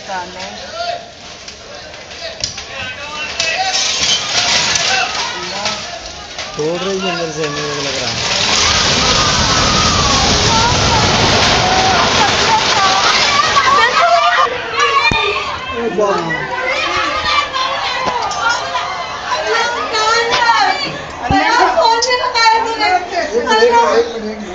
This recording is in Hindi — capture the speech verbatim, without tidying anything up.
तोड़ रही है अंदर से, मुझे लग रहा है। फोन में बताया तूने।